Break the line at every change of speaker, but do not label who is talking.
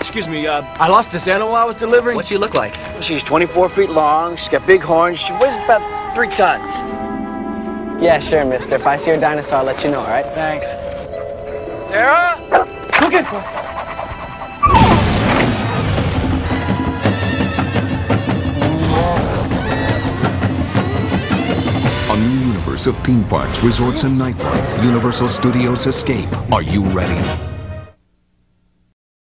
excuse me, I lost this animal I was delivering.
What's she look like?
She's 24 feet long, she's got big horns, she weighs about 3 tons.
Yeah, sure, mister. If I see your dinosaur, I'll let you know, all right?
Thanks. Sarah? Look at...
A new universe of theme parks, resorts, and nightlife. Universal Studios Escape. Are you ready?